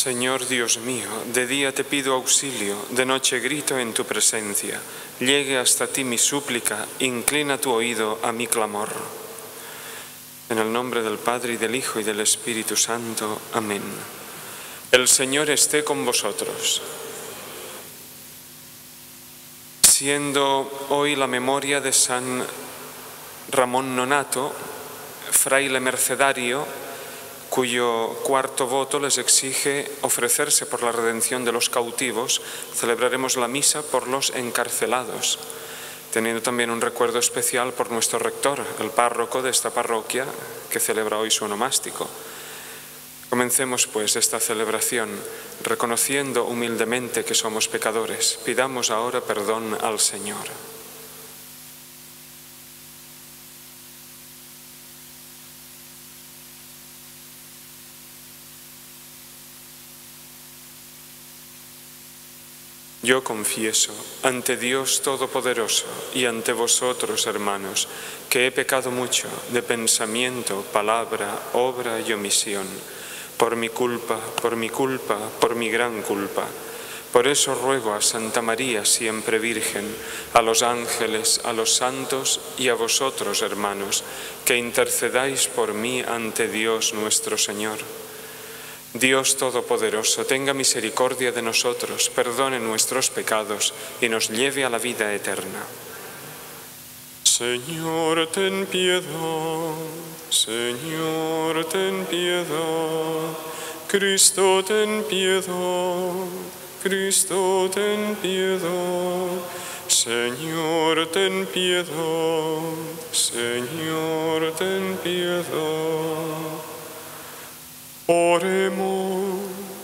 Señor Dios mío, de día te pido auxilio, de noche grito en tu presencia. Llegue hasta ti mi súplica, inclina tu oído a mi clamor. En el nombre del Padre, y del Hijo, y del Espíritu Santo. Amén. El Señor esté con vosotros. Siendo hoy la memoria de San Ramón Nonato, fraile mercedario, cuyo cuarto voto les exige ofrecerse por la redención de los cautivos, celebraremos la misa por los encarcelados, teniendo también un recuerdo especial por nuestro rector, el párroco de esta parroquia, que celebra hoy su onomástico. Comencemos pues esta celebración reconociendo humildemente que somos pecadores. Pidamos ahora perdón al Señor. Yo confieso ante Dios Todopoderoso y ante vosotros, hermanos, que he pecado mucho de pensamiento, palabra, obra y omisión, por mi culpa, por mi gran culpa. Por eso ruego a Santa María, siempre Virgen, a los ángeles, a los santos y a vosotros, hermanos, que intercedáis por mí ante Dios nuestro Señor. Dios Todopoderoso, tenga misericordia de nosotros, perdone nuestros pecados y nos lleve a la vida eterna. Señor, ten piedad. Señor, ten piedad. Cristo, ten piedad. Cristo, ten piedad. Señor, ten piedad. Señor, ten piedad. Oremos.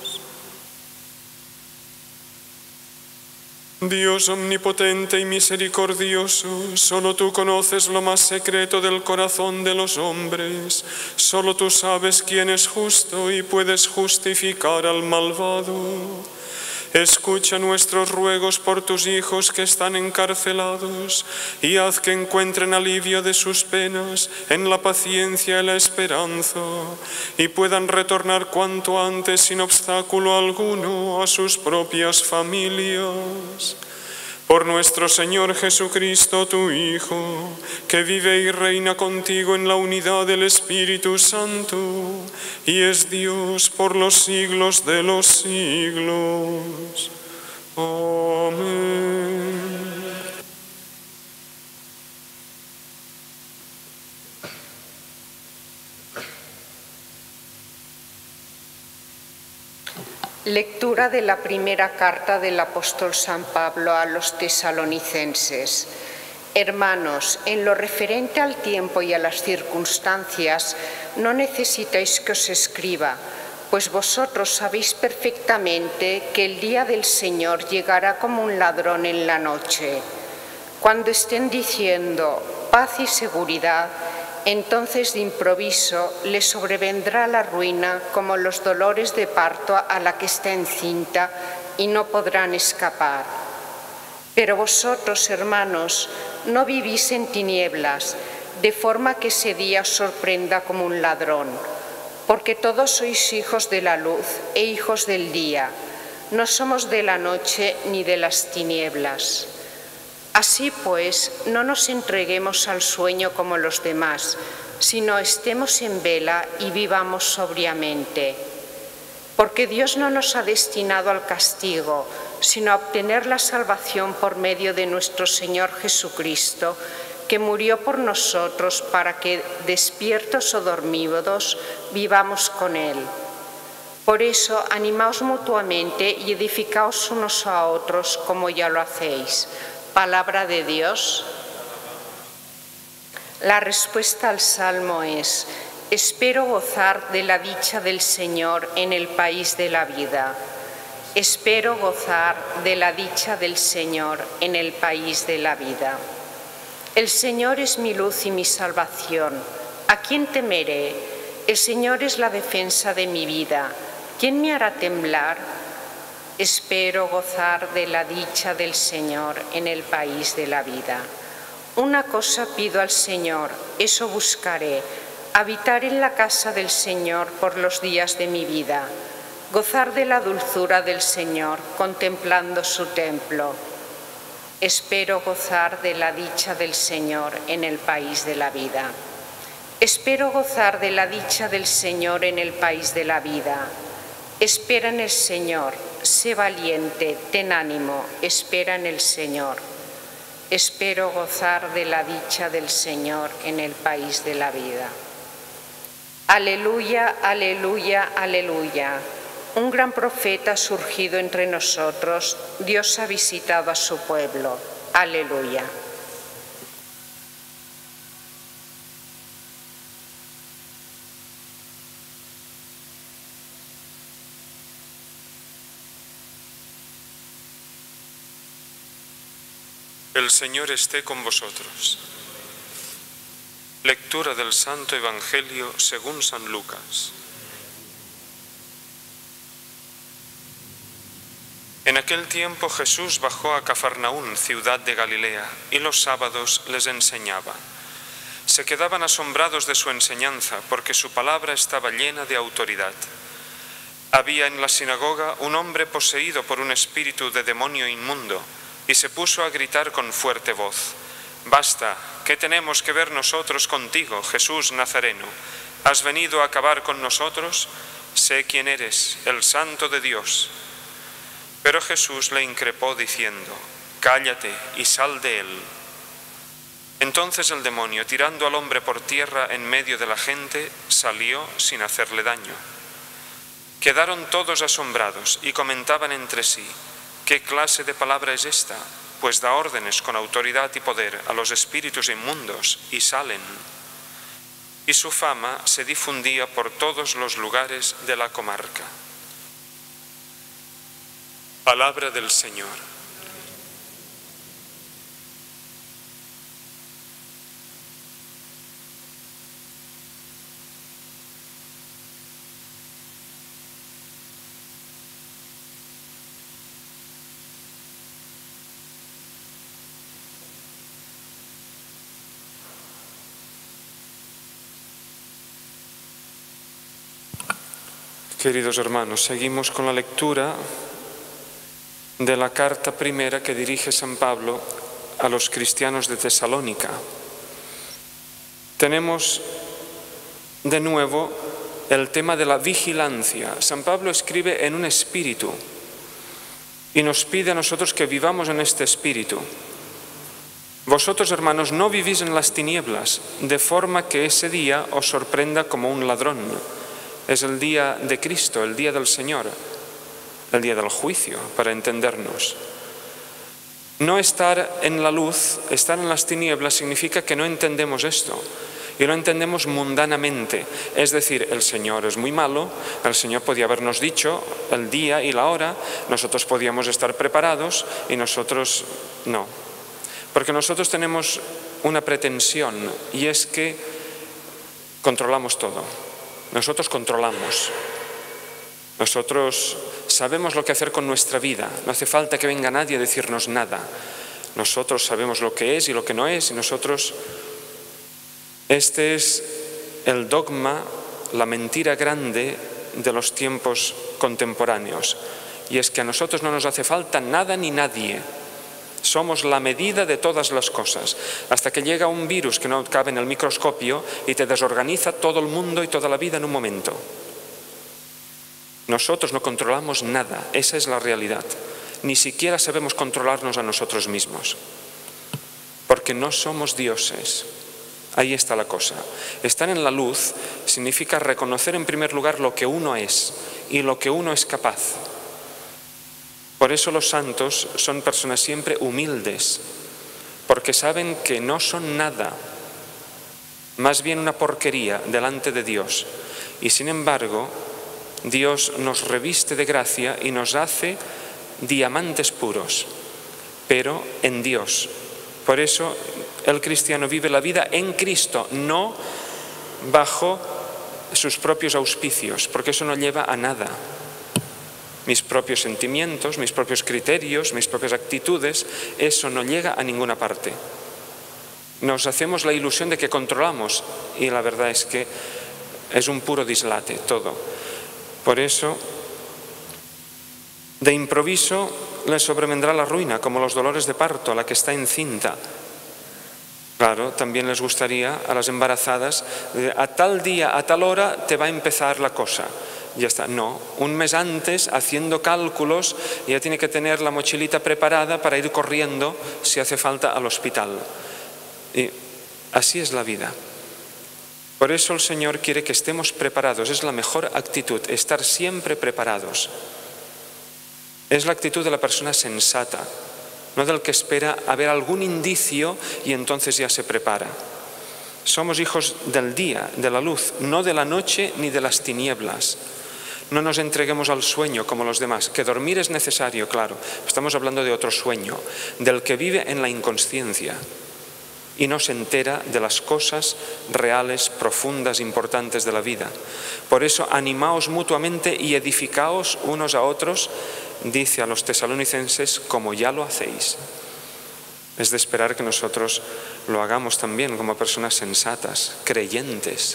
Dios omnipotente y misericordioso, solo tú conoces lo más secreto del corazón de los hombres. Solo tú sabes quién es justo y puedes justificar al malvado. Escucha nuestros ruegos por tus hijos que están encarcelados y haz que encuentren alivio de sus penas en la paciencia y la esperanza y puedan retornar cuanto antes sin obstáculo alguno a sus propias familias. Por nuestro Señor Jesucristo, tu Hijo, que vive y reina contigo en la unidad del Espíritu Santo, y es Dios por los siglos de los siglos. Amén. Lectura de la primera carta del apóstol San Pablo a los tesalonicenses. Hermanos, en lo referente al tiempo y a las circunstancias, no necesitáis que os escriba, pues vosotros sabéis perfectamente que el día del Señor llegará como un ladrón en la noche. Cuando estén diciendo paz y seguridad, entonces de improviso le sobrevendrá la ruina como los dolores de parto a la que está encinta y no podrán escapar. Pero vosotros, hermanos, no vivís en tinieblas, de forma que ese día os sorprenda como un ladrón, porque todos sois hijos de la luz e hijos del día, no somos de la noche ni de las tinieblas. Así pues, no nos entreguemos al sueño como los demás, sino estemos en vela y vivamos sobriamente. Porque Dios no nos ha destinado al castigo, sino a obtener la salvación por medio de nuestro Señor Jesucristo, que murió por nosotros para que, despiertos o dormidos, vivamos con Él. Por eso, animaos mutuamente y edificaos unos a otros como ya lo hacéis. Palabra de Dios. La respuesta al Salmo es: espero gozar de la dicha del Señor en el país de la vida. Espero gozar de la dicha del Señor en el país de la vida. El Señor es mi luz y mi salvación. ¿A quién temeré? El Señor es la defensa de mi vida. ¿Quién me hará temblar? Espero gozar de la dicha del Señor en el país de la vida. Una cosa pido al Señor, eso buscaré, habitar en la casa del Señor por los días de mi vida, Gozar de la dulzura del Señor contemplando su templo. Espero gozar de la dicha del Señor en el país de la vida. Espero gozar de la dicha del Señor en el país de la vida. Espera en el Señor, sé valiente, ten ánimo, espera en el Señor. Espero gozar de la dicha del Señor en el país de la vida. Aleluya, aleluya, aleluya. Un gran profeta ha surgido entre nosotros, Dios ha visitado a su pueblo. Aleluya. El Señor esté con vosotros. Lectura del Santo Evangelio según San Lucas. En aquel tiempo Jesús bajó a Cafarnaún, ciudad de Galilea, y los sábados les enseñaba. Se quedaban asombrados de su enseñanza, porque su palabra estaba llena de autoridad. Había en la sinagoga un hombre poseído por un espíritu de demonio inmundo, y se puso a gritar con fuerte voz: «Basta, ¿qué tenemos que ver nosotros contigo, Jesús Nazareno? ¿Has venido a acabar con nosotros? Sé quién eres, el Santo de Dios». Pero Jesús le increpó diciendo: «Cállate y sal de él». Entonces el demonio, tirando al hombre por tierra en medio de la gente, salió sin hacerle daño. Quedaron todos asombrados y comentaban entre sí: «¿Qué clase de palabra es esta? Pues da órdenes con autoridad y poder a los espíritus inmundos y salen». Y su fama se difundía por todos los lugares de la comarca. Palabra del Señor. Queridos hermanos, seguimos con la lectura de la carta primera que dirige San Pablo a los cristianos de Tesalónica. Tenemos de nuevo el tema de la vigilancia. San Pablo escribe en un espíritu y nos pide a nosotros que vivamos en este espíritu. Vosotros, hermanos, no vivís en las tinieblas, de forma que ese día os sorprenda como un ladrón. Es el día de Cristo, el día del Señor, el día del juicio, para entendernos. No estar en la luz, estar en las tinieblas, significa que no entendemos esto. Y lo entendemos mundanamente. Es decir, el Señor es muy malo, el Señor podía habernos dicho el día y la hora, nosotros podíamos estar preparados y nosotros no. Porque nosotros tenemos una pretensión y es que controlamos todo. Nosotros controlamos. Nosotros sabemos lo que hacer con nuestra vida. No hace falta que venga nadie a decirnos nada. Nosotros sabemos lo que es y lo que no es y nosotros... Este es el dogma, la mentira grande de los tiempos contemporáneos. Y es que a nosotros no nos hace falta nada ni nadie. Somos la medida de todas las cosas. Hasta que llega un virus que no cabe en el microscopio y te desorganiza todo el mundo y toda la vida en un momento. Nosotros no controlamos nada, esa es la realidad. Ni siquiera sabemos controlarnos a nosotros mismos. Porque no somos dioses. Ahí está la cosa. Estar en la luz significa reconocer en primer lugar lo que uno es y lo que uno es capaz. Por eso los santos son personas siempre humildes, porque saben que no son nada, más bien una porquería delante de Dios. Y sin embargo, Dios nos reviste de gracia y nos hace diamantes puros, pero en Dios. Por eso el cristiano vive la vida en Cristo, no bajo sus propios auspicios, porque eso no lleva a nada. Mis propios sentimientos, mis propios criterios, mis propias actitudes, eso no llega a ninguna parte. Nos hacemos la ilusión de que controlamos y la verdad es que es un puro dislate todo. Por eso De improviso les sobrevendrá la ruina, como los dolores de parto a la que está encinta. Claro, también les gustaría a las embarazadas, a tal día, a tal hora te va a empezar la cosa. Ya está. No, un mes antes, haciendo cálculos, ya tiene que tener la mochilita preparada para ir corriendo si hace falta al hospital. Y así es la vida. Por eso el Señor quiere que estemos preparados. Es la mejor actitud, estar siempre preparados. Es la actitud de la persona sensata, no del que espera a ver algún indicio y entonces ya se prepara. Somos hijos del día, de la luz, no de la noche ni de las tinieblas. No nos entreguemos al sueño como los demás, que dormir es necesario, claro. Estamos hablando de otro sueño, del que vive en la inconsciencia y no se entera de las cosas reales, profundas, importantes de la vida. Por eso, animaos mutuamente y edificaos unos a otros, dice a los tesalonicenses, como ya lo hacéis. Es de esperar que nosotros lo hagamos también como personas sensatas, creyentes.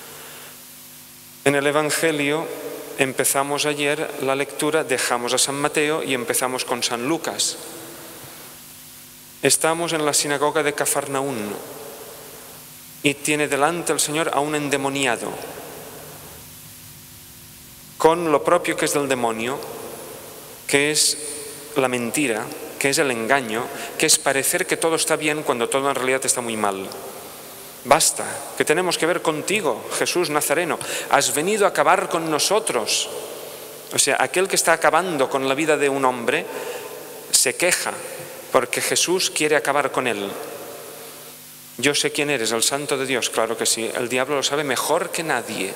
En el Evangelio empezamos ayer la lectura, dejamos a San Mateo y empezamos con San Lucas. Estamos en la sinagoga de Cafarnaún y tiene delante el Señor a un endemoniado, con lo propio que es del demonio, que es la mentira, que es el engaño, que es parecer que todo está bien cuando todo en realidad está muy mal. Basta, que tenemos que ver contigo, Jesús Nazareno. Has venido a acabar con nosotros. O sea, aquel que está acabando con la vida de un hombre se queja porque Jesús quiere acabar con él. Yo sé quién eres, el Santo de Dios, claro que sí. El diablo lo sabe mejor que nadie.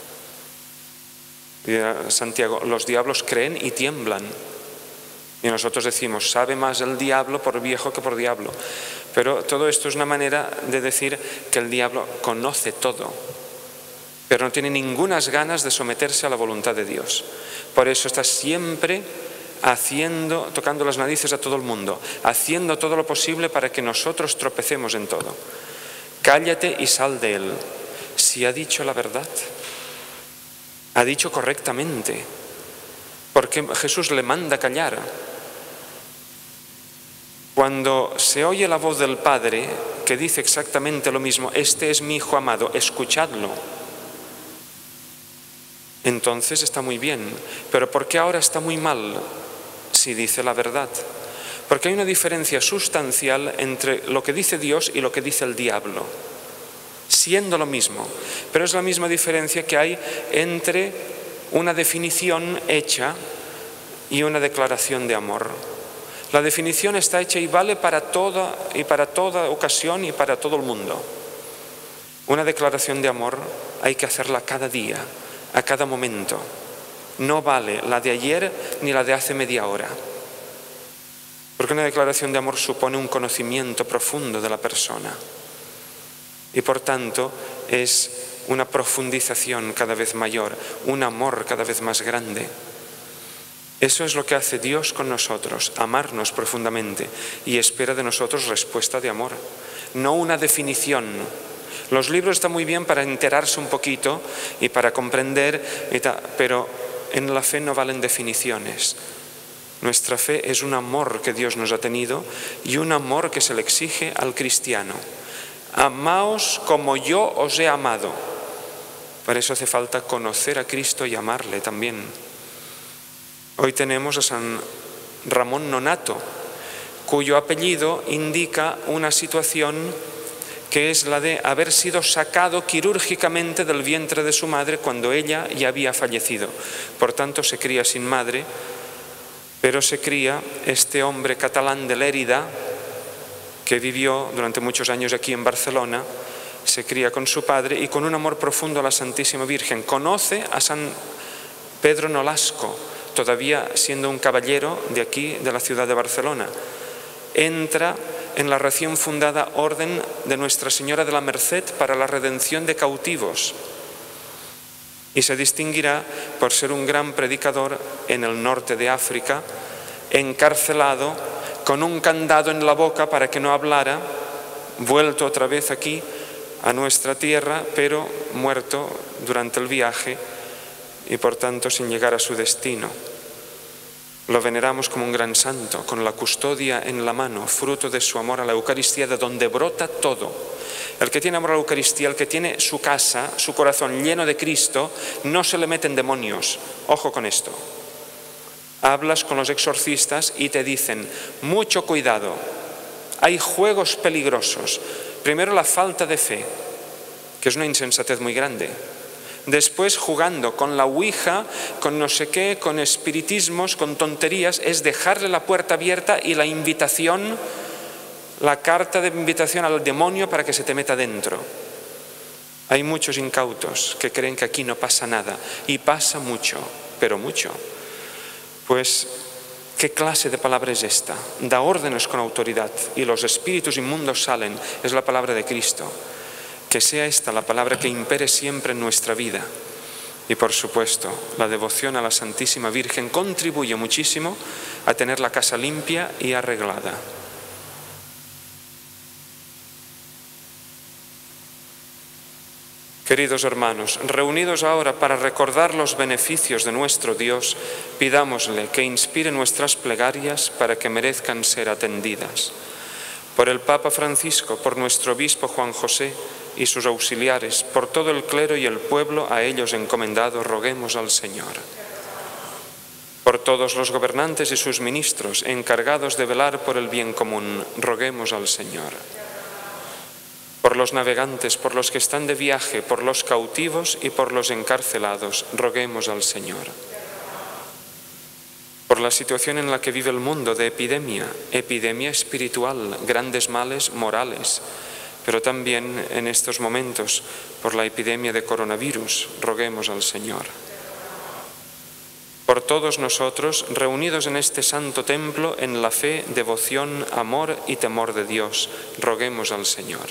Santiago, los diablos creen y tiemblan. Y nosotros decimos, sabe más el diablo por viejo que por diablo. Pero todo esto es una manera de decir que el diablo conoce todo, pero no tiene ningunas ganas de someterse a la voluntad de Dios. Por eso está siempre tocando las narices a todo el mundo, haciendo todo lo posible para que nosotros tropecemos en todo. Cállate y sal de él. Si ha dicho la verdad, ha dicho correctamente, porque Jesús le manda callar. Cuando se oye la voz del Padre, que dice exactamente lo mismo, este es mi Hijo amado, escuchadlo, entonces está muy bien. Pero ¿por qué ahora está muy mal si dice la verdad? Porque hay una diferencia sustancial entre lo que dice Dios y lo que dice el diablo, siendo lo mismo, pero es la misma diferencia que hay entre una definición hecha y una declaración de amor. La definición está hecha y vale para toda ocasión y para todo el mundo. Una declaración de amor hay que hacerla cada día, a cada momento. No vale la de ayer ni la de hace media hora. Porque una declaración de amor supone un conocimiento profundo de la persona. Y por tanto es una profundización cada vez mayor, un amor cada vez más grande. Eso es lo que hace Dios con nosotros, amarnos profundamente, y espera de nosotros respuesta de amor, no una definición. Los libros están muy bien para enterarse un poquito y para comprender, pero en la fe no valen definiciones. Nuestra fe es un amor que Dios nos ha tenido y un amor que se le exige al cristiano. Amaos como yo os he amado. Para eso hace falta conocer a Cristo y amarle también. Hoy tenemos a San Ramón Nonato, cuyo apellido indica una situación que es la de haber sido sacado quirúrgicamente del vientre de su madre cuando ella ya había fallecido. Por tanto, se cría sin madre, pero se cría este hombre catalán de Lérida, que vivió durante muchos años aquí en Barcelona, se cría con su padre y con un amor profundo a la Santísima Virgen. Conoce a San Pedro Nolasco, todavía siendo un caballero de aquí, de la ciudad de Barcelona. Entra en la recién fundada Orden de Nuestra Señora de la Merced para la redención de cautivos y se distinguirá por ser un gran predicador en el norte de África, encarcelado con un candado en la boca para que no hablara, vuelto otra vez aquí a nuestra tierra, pero muerto durante el viaje y por tanto sin llegar a su destino. Lo veneramos como un gran santo, con la custodia en la mano, fruto de su amor a la Eucaristía, de donde brota todo. El que tiene amor a la Eucaristía, el que tiene su casa, su corazón lleno de Cristo, no se le meten demonios. Ojo con esto. Hablas con los exorcistas y te dicen, mucho cuidado, hay juegos peligrosos. Primero la falta de fe, que es una insensatez muy grande. Después jugando con la ouija, con no sé qué, con espiritismos, con tonterías, es dejarle la puerta abierta y la invitación, la carta de invitación al demonio para que se te meta dentro. Hay muchos incautos que creen que aquí no pasa nada y pasa mucho, pero mucho. Pues, ¿qué clase de palabra es esta? Da órdenes con autoridad y los espíritus inmundos salen, es la palabra de Cristo. Que sea esta la palabra que impere siempre en nuestra vida. Y por supuesto, la devoción a la Santísima Virgen contribuye muchísimo a tener la casa limpia y arreglada. Queridos hermanos, reunidos ahora para recordar los beneficios de nuestro Dios, pidámosle que inspire nuestras plegarias para que merezcan ser atendidas. Por el Papa Francisco, por nuestro obispo Juan José y sus auxiliares, por todo el clero y el pueblo a ellos encomendado, roguemos al Señor. Por todos los gobernantes y sus ministros, encargados de velar por el bien común, roguemos al Señor. Por los navegantes, por los que están de viaje, por los cautivos y por los encarcelados, roguemos al Señor. Por la situación en la que vive el mundo de epidemia espiritual, grandes males morales, pero también en estos momentos por la epidemia de coronavirus, roguemos al Señor. Por todos nosotros, reunidos en este santo templo, en la fe, devoción, amor y temor de Dios, roguemos al Señor.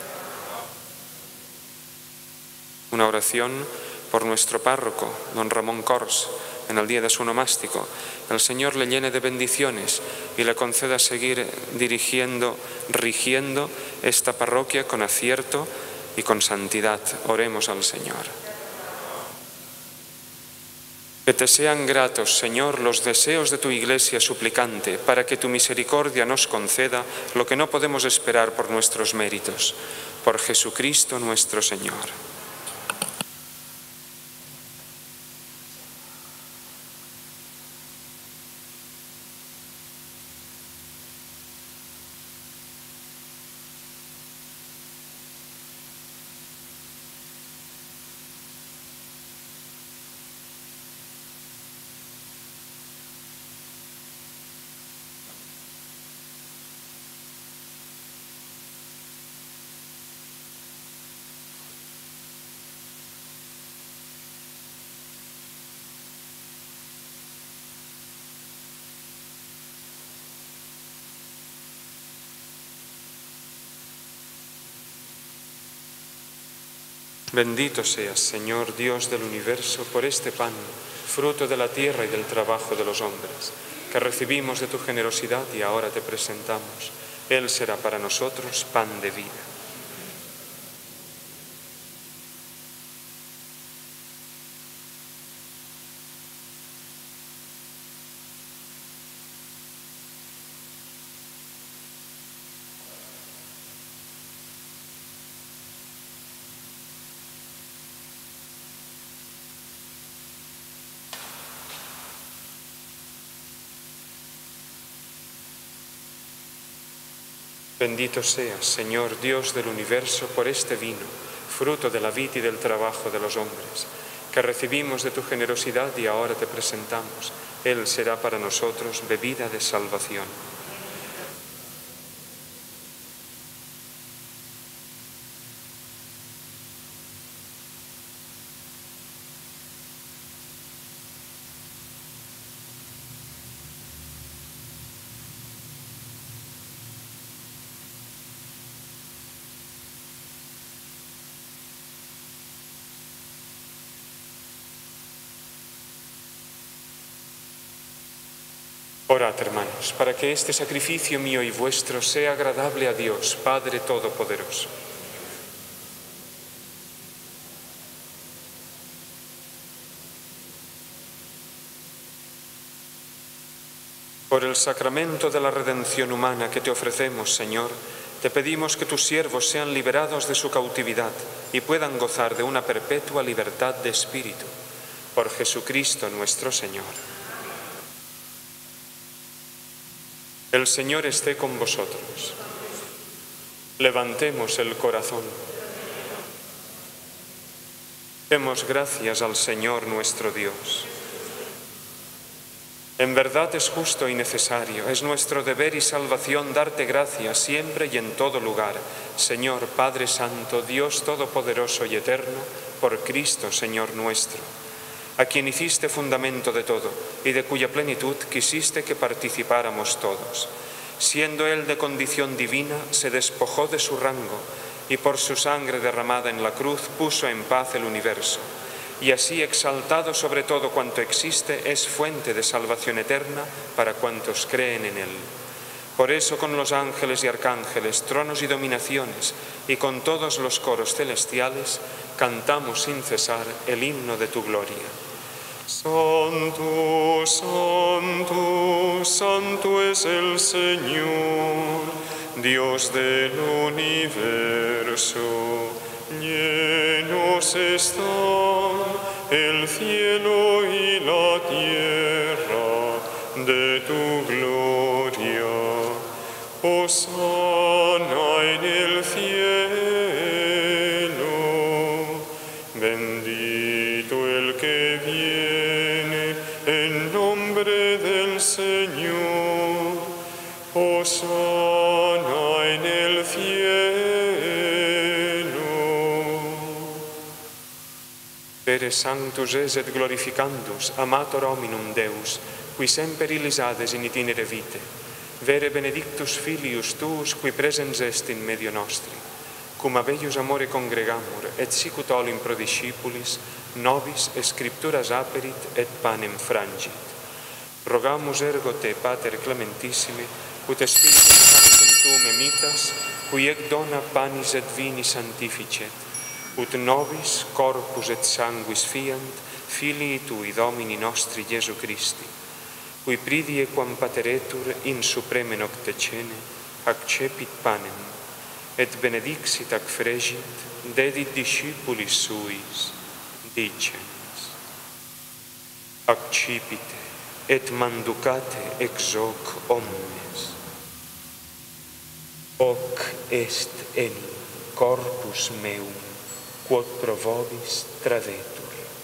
Una oración por nuestro párroco, don Ramón Cors, en el día de su onomástico. El Señor le llene de bendiciones y le conceda seguir dirigiendo, rigiendo esta parroquia con acierto y con santidad. Oremos al Señor. Que te sean gratos, Señor, los deseos de tu Iglesia suplicante, para que tu misericordia nos conceda lo que no podemos esperar por nuestros méritos. Por Jesucristo nuestro Señor. Bendito seas, Señor Dios del universo, por este pan, fruto de la tierra y del trabajo de los hombres, que recibimos de tu generosidad y ahora te presentamos. Él será para nosotros pan de vida. Bendito seas, Señor Dios del universo, por este vino, fruto de la vid y del trabajo de los hombres, que recibimos de tu generosidad y ahora te presentamos. Él será para nosotros bebida de salvación. Orad, hermanos, para que este sacrificio mío y vuestro sea agradable a Dios, Padre Todopoderoso. Por el sacramento de la redención humana que te ofrecemos, Señor, te pedimos que tus siervos sean liberados de su cautividad y puedan gozar de una perpetua libertad de espíritu. Por Jesucristo nuestro Señor. El Señor esté con vosotros. Levantemos el corazón. Demos gracias al Señor nuestro Dios. En verdad es justo y necesario, es nuestro deber y salvación darte gracias siempre y en todo lugar, Señor Padre Santo, Dios Todopoderoso y Eterno, por Cristo, Señor nuestro, a quien hiciste fundamento de todo y de cuya plenitud quisiste que participáramos todos. Siendo Él de condición divina, se despojó de su rango y por su sangre derramada en la cruz puso en paz el universo. Y así, exaltado sobre todo cuanto existe, es fuente de salvación eterna para cuantos creen en Él. Por eso, con los ángeles y arcángeles, tronos y dominaciones, y con todos los coros celestiales, cantamos sin cesar el himno de tu gloria. Santo, santo, santo es el Señor, Dios del universo. Llenos están el cielo y la tierra de tu gloria. Hosana en el cielo. Bendito el que viene en nombre del Señor. Hosana en el cielo. Pere sanctus es et glorificandus, amator hominum Deus, qui semper illisades in itinere vitae, vere benedictus filius tuus, qui presens est in medio nostri, cum abeius amore congregamur, et sicut olim pro discipulis, nobis scripturas aperit et panem frangit. Rogamus ergo te, Pater clementissime, ut Spiritum Sanctum tuum emitas, qui ec dona panis et vini sanctificet, ut nobis corpus et sanguis fiant, Filii Tui Domini nostri Iesu Christi, qui pridie quam pateretur in supreme nocte cene, accepit panem, et benedixit ac fregit, dedit discipulis suis, dicens. Accipite, et manducate ex hoc omnes. Hoc est enim corpus meum, quod pro vobis tradetur.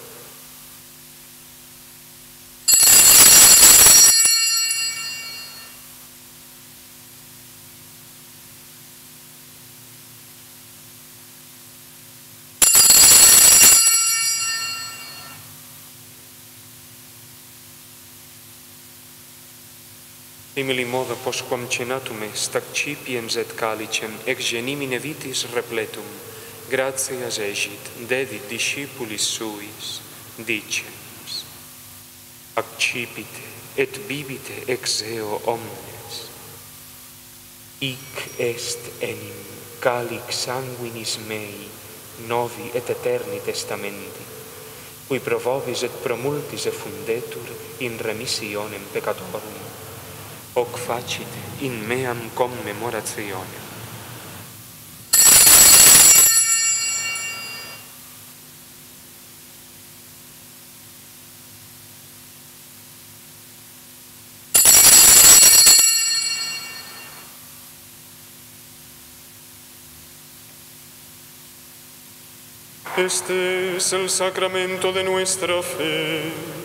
Simili modo postquam cenatum est, accipiens et calicem, ex genimine vitis repletum, gratias egit, dedit discipulis suis, dicens. Accipite et bibite ex eo omnes. Hic est enim calix sanguinis mei, novi et eterni testamenti, qui pro vobis et pro multis effundetur in remissionem peccatorum. Hoc facite in meam commemorationem. Este es el sacramento de nuestra fe.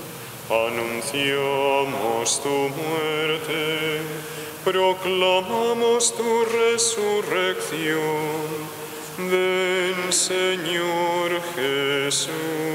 Anunciamos tu muerte, proclamamos tu resurrección. Ven, Señor Jesús.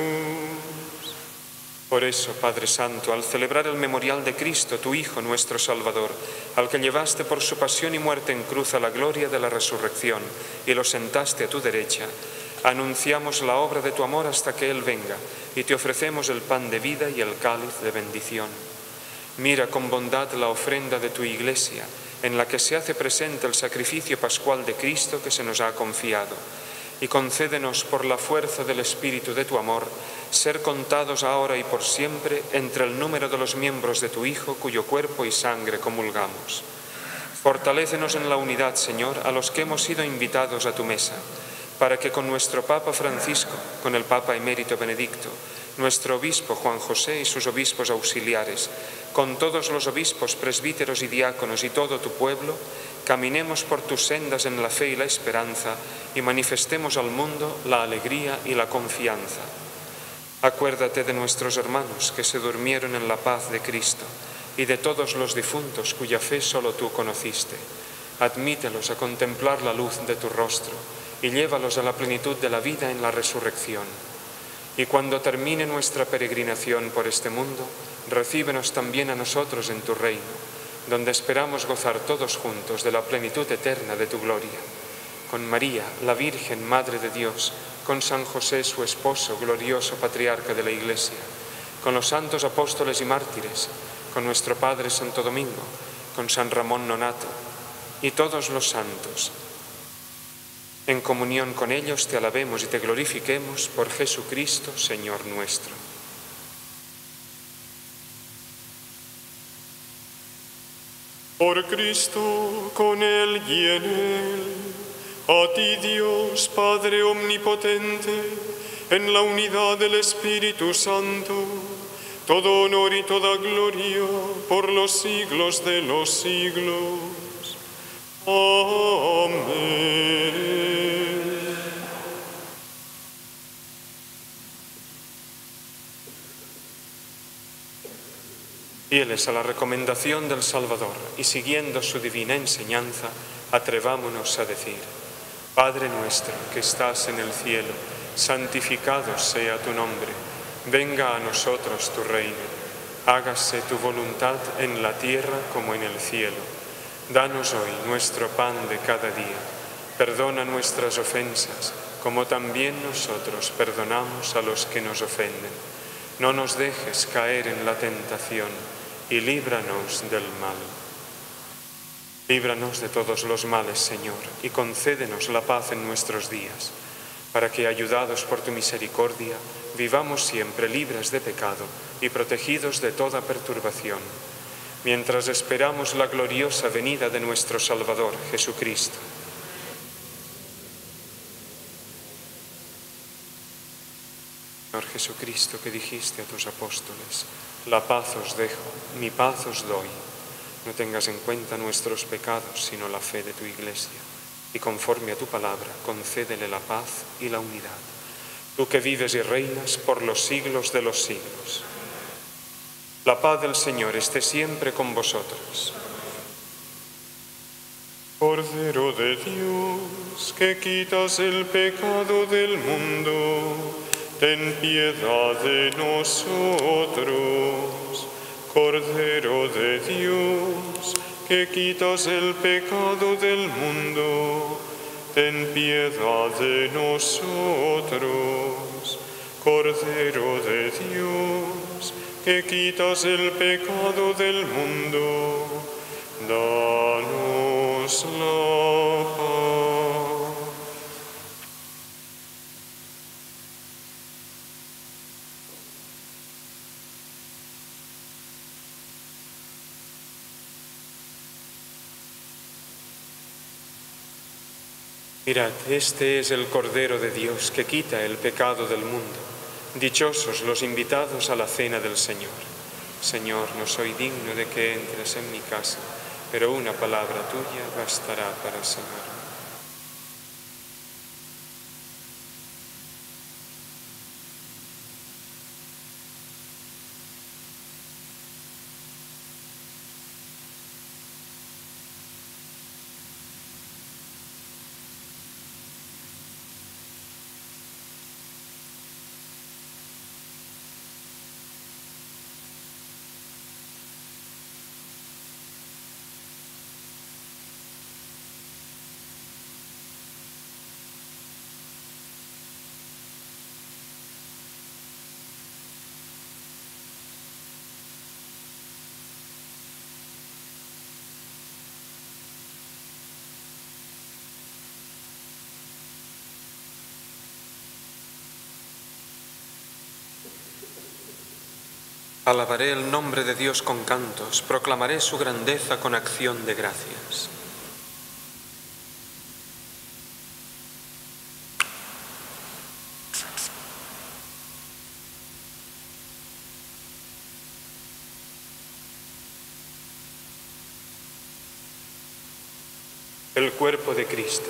Por eso, Padre Santo, al celebrar el memorial de Cristo, tu Hijo, nuestro Salvador, al que llevaste por su pasión y muerte en cruz a la gloria de la resurrección y lo sentaste a tu derecha, anunciamos la obra de tu amor hasta que Él venga y te ofrecemos el pan de vida y el cáliz de bendición. Mira con bondad la ofrenda de tu Iglesia, en la que se hace presente el sacrificio pascual de Cristo que se nos ha confiado, y concédenos por la fuerza del Espíritu de tu amor, ser contados ahora y por siempre entre el número de los miembros de tu Hijo, cuyo cuerpo y sangre comulgamos. Fortalécenos en la unidad, Señor, a los que hemos sido invitados a tu mesa, para que con nuestro Papa Francisco, con el Papa Emérito Benedicto, nuestro obispo Juan José y sus obispos auxiliares, con todos los obispos, presbíteros y diáconos y todo tu pueblo, caminemos por tus sendas en la fe y la esperanza y manifestemos al mundo la alegría y la confianza. Acuérdate de nuestros hermanos que se durmieron en la paz de Cristo y de todos los difuntos cuya fe solo tú conociste. Admítelos a contemplar la luz de tu rostro y llévalos a la plenitud de la vida en la resurrección. Y cuando termine nuestra peregrinación por este mundo, recíbenos también a nosotros en tu reino, donde esperamos gozar todos juntos de la plenitud eterna de tu gloria. Con María, la Virgen, Madre de Dios, con San José, su esposo, glorioso patriarca de la Iglesia, con los santos apóstoles y mártires, con nuestro Padre Santo Domingo, con San Ramón Nonato y todos los santos. En comunión con ellos te alabemos y te glorifiquemos por Jesucristo, Señor nuestro. Por Cristo, con Él y en Él, a ti Dios, Padre Omnipotente, en la unidad del Espíritu Santo, todo honor y toda gloria por los siglos de los siglos. Amén. Fieles a la recomendación del Salvador y siguiendo su divina enseñanza, atrevámonos a decir: Padre nuestro que estás en el cielo, santificado sea tu nombre. Venga a nosotros tu reino. Hágase tu voluntad en la tierra como en el cielo. Danos hoy nuestro pan de cada día. Perdona nuestras ofensas, como también nosotros perdonamos a los que nos ofenden. No nos dejes caer en la tentación y líbranos del mal. Líbranos de todos los males, Señor, y concédenos la paz en nuestros días, para que, ayudados por tu misericordia, vivamos siempre libres de pecado y protegidos de toda perturbación, mientras esperamos la gloriosa venida de nuestro Salvador, Jesucristo. Señor Jesucristo, que dijiste a tus apóstoles: la paz os dejo, mi paz os doy. No tengas en cuenta nuestros pecados, sino la fe de tu Iglesia, y conforme a tu palabra, concédele la paz y la unidad. Tú que vives y reinas por los siglos de los siglos. La paz del Señor esté siempre con vosotros. Cordero de Dios, que quitas el pecado del mundo, ten piedad de nosotros. Cordero de Dios, que quitas el pecado del mundo, ten piedad de nosotros. Cordero de Dios, que quitas el pecado del mundo, danos la paz. Mirad, este es el Cordero de Dios que quita el pecado del mundo. Dichosos los invitados a la cena del Señor. Señor, no soy digno de que entres en mi casa, pero una palabra tuya bastará para sanarme. Alabaré el nombre de Dios con cantos, proclamaré su grandeza con acción de gracias. El cuerpo de Cristo.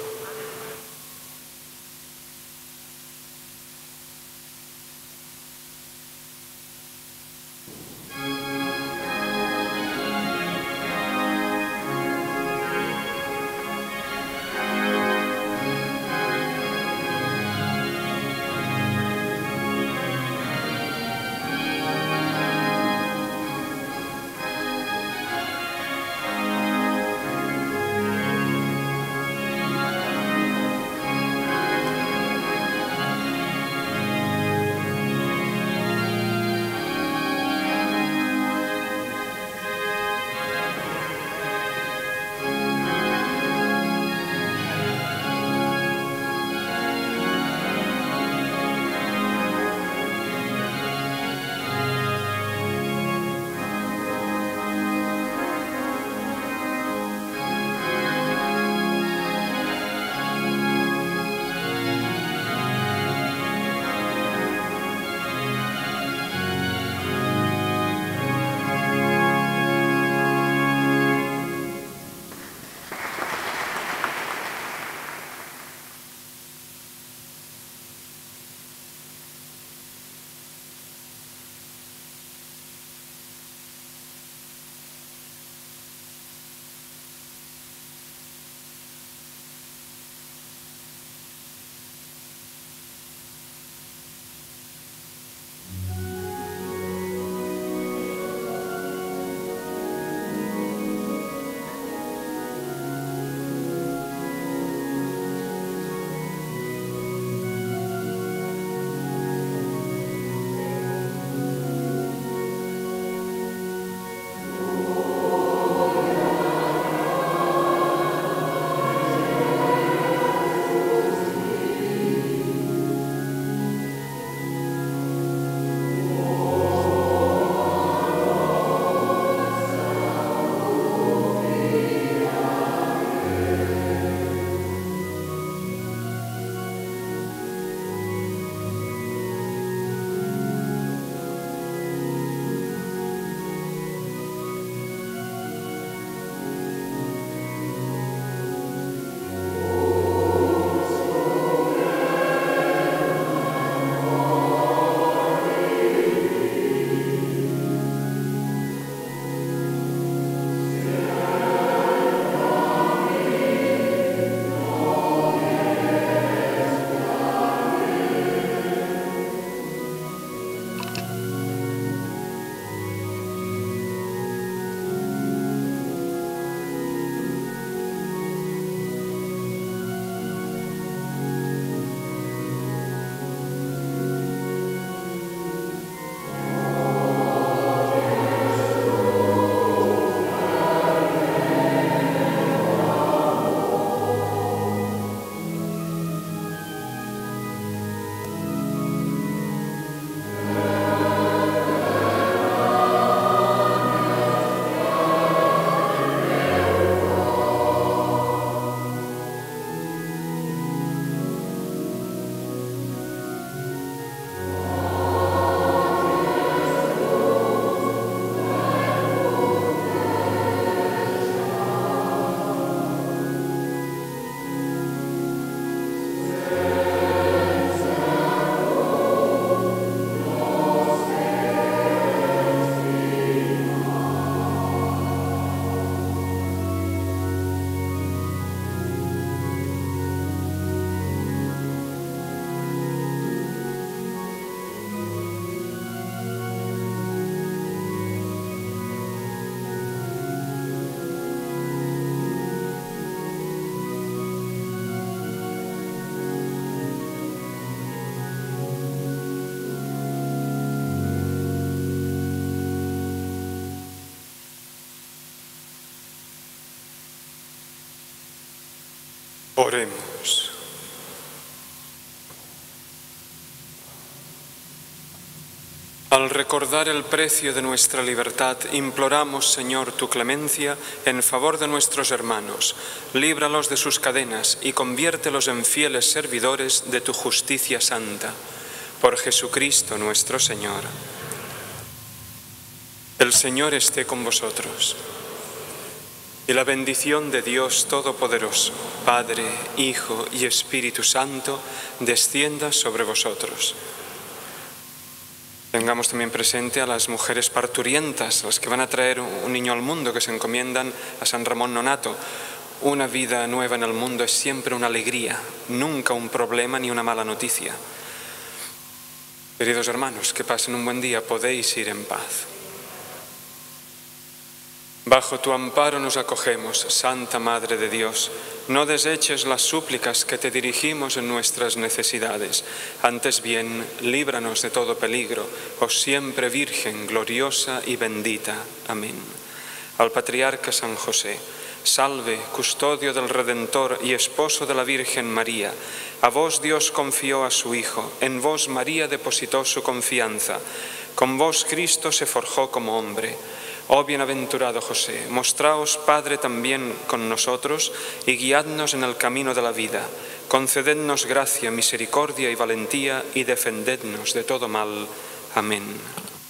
Oremos. Al recordar el precio de nuestra libertad, imploramos, Señor, tu clemencia en favor de nuestros hermanos. Líbralos de sus cadenas y conviértelos en fieles servidores de tu justicia santa. Por Jesucristo nuestro Señor. El Señor esté con vosotros. Y la bendición de Dios Todopoderoso, Padre, Hijo y Espíritu Santo, descienda sobre vosotros. Tengamos también presente a las mujeres parturientas, las que van a traer un niño al mundo, que se encomiendan a San Ramón Nonato. Una vida nueva en el mundo es siempre una alegría, nunca un problema ni una mala noticia. Queridos hermanos, que pasen un buen día, podéis ir en paz. Bajo tu amparo nos acogemos, Santa Madre de Dios. No deseches las súplicas que te dirigimos en nuestras necesidades. Antes bien, líbranos de todo peligro, oh siempre Virgen, gloriosa y bendita. Amén. Al Patriarca San José, salve, custodio del Redentor y esposo de la Virgen María. A vos Dios confió a su Hijo, en vos María depositó su confianza. Con vos Cristo se forjó como hombre. Oh bienaventurado José, mostraos Padre también con nosotros y guiadnos en el camino de la vida. Concedednos gracia, misericordia y valentía y defendednos de todo mal. Amén.